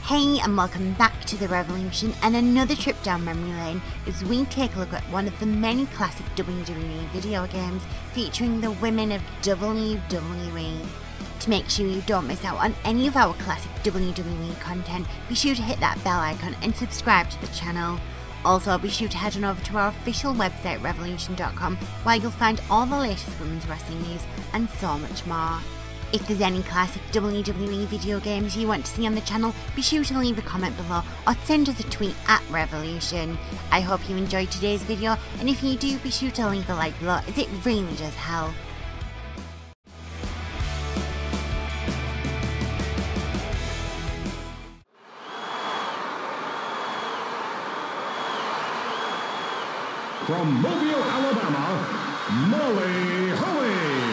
Hey and welcome back to The Revolution and another trip down memory lane as we take a look at one of the many classic WWE video games featuring the women of WWE. To make sure you don't miss out on any of our classic WWE content, be sure to hit that bell icon and subscribe to the channel. Also, be sure to head on over to our official website revolution.com where you'll find all the latest women's wrestling news and so much more. If there's any classic WWE video games you want to see on the channel, be sure to leave a comment below or send us a tweet at Revolution. I hope you enjoyed today's video, and if you do, be sure to leave a like below as it really does help. From Mobile, Alabama, Molly Holly.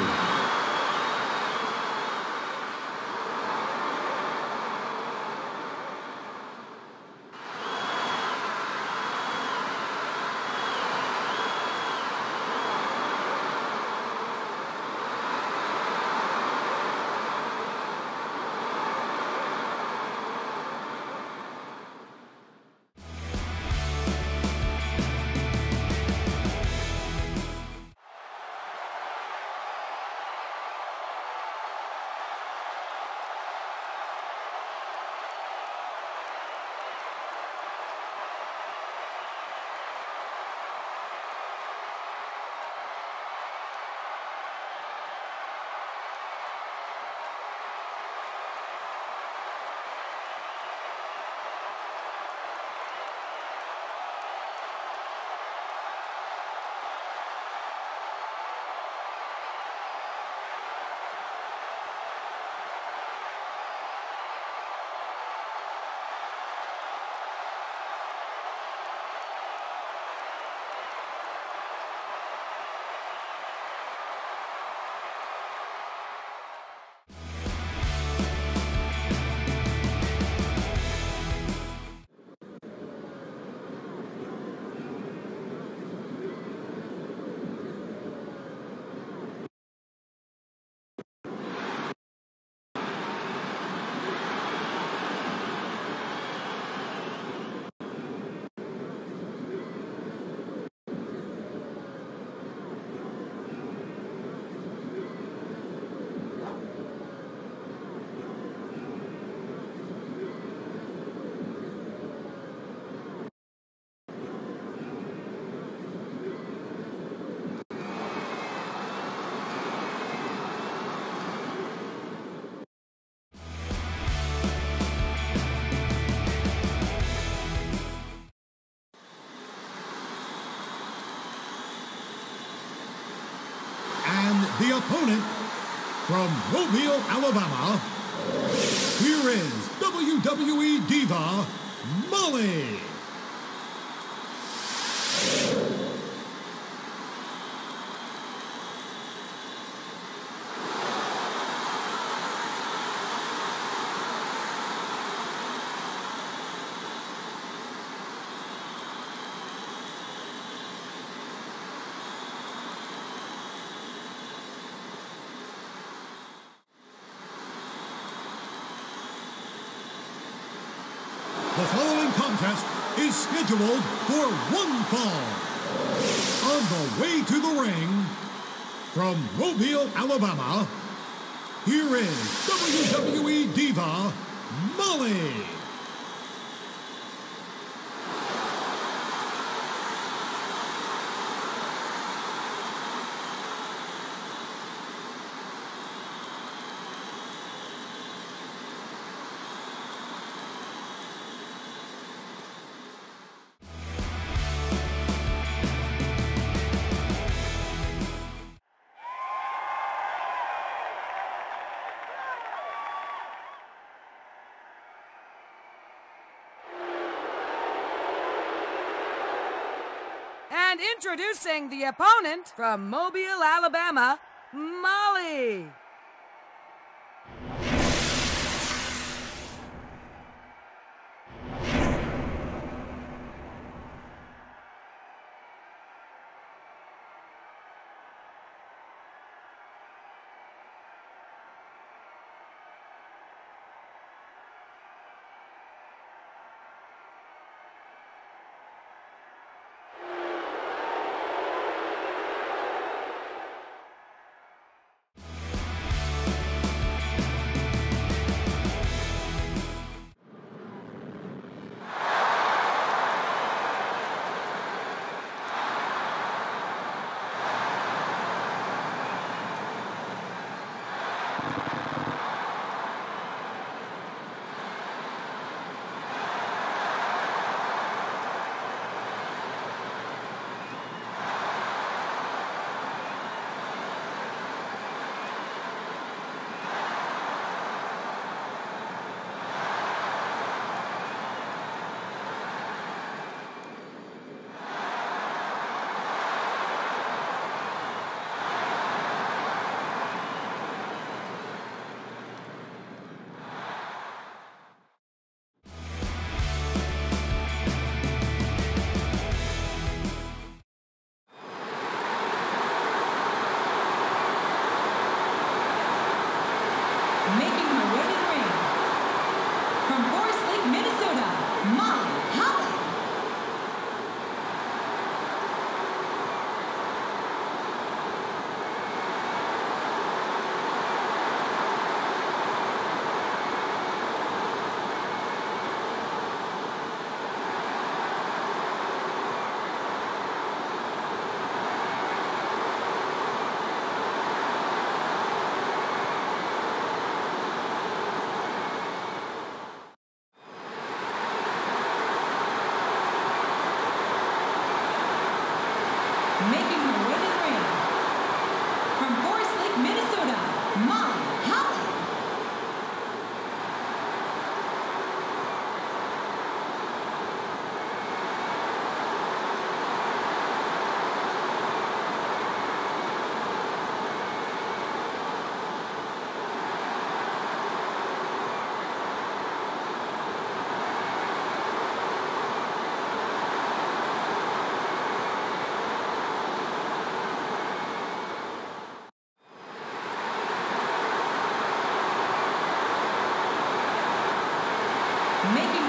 The opponent from Mobile, Alabama, here is WWE Diva, Molly. The following contest is scheduled for one fall. On the way to the ring, from Mobile, Alabama, here is WWE Diva, Molly. And introducing the opponent from Mobile, Alabama, Molly. Making